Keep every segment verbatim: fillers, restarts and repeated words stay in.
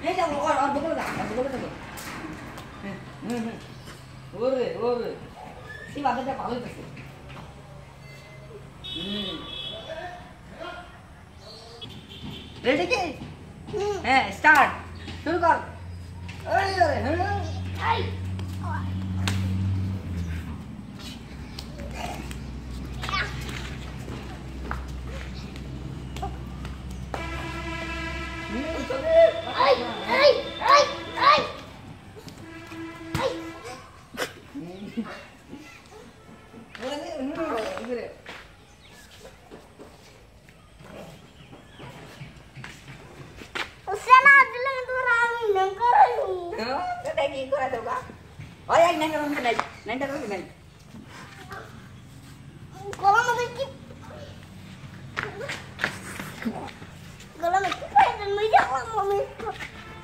ये जाओ और और बगल का बगल का हम्म ओरे ओरे सी बात है पागल कैसे हम्म रेडी के हैं स्टार्ट शुरू कर अरे अरे आई Ay, ay, ay, ay. Ay. Usana bilang tu rami nengkar ni. Oh, kita lagi ikut atau apa? Oh ya, nengkar mana? Nengkar mana? Kalau mau kip. Kalau mau kip, dan macam apa mau kip?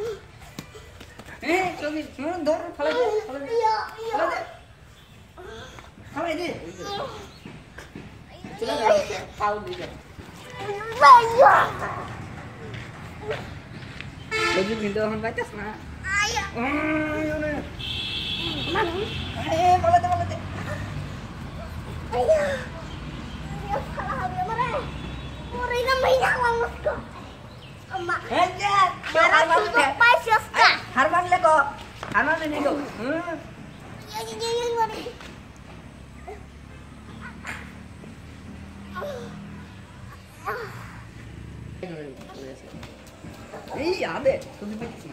Eh, coba mana dor, kalau deh, kalau deh, kalau deh, kalau deh, coba deh, tahu deh. Banyak. Baju pintu orang baca sana. Ayah. Ayo nih. Mana? Eh, kalau deh, kalau deh. Ayah. Ya kalau habis mana? Mereka banyak banget kok. Amma. Hejat. Harman le. Harman le ko. Harman le ni ko. Hmm. Ya ya ya ya mari. Eh, yabe. Tu di pichi.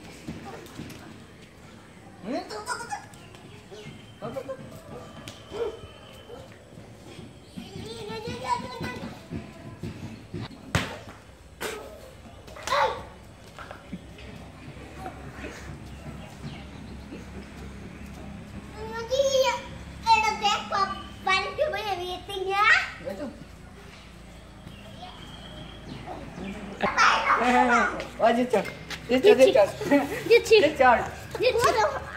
Hmm, tu tu tu. Tu tu tu. Oh, dia cakap. Dia cakap. Dia cakap. Dia cakap. Dia cakap.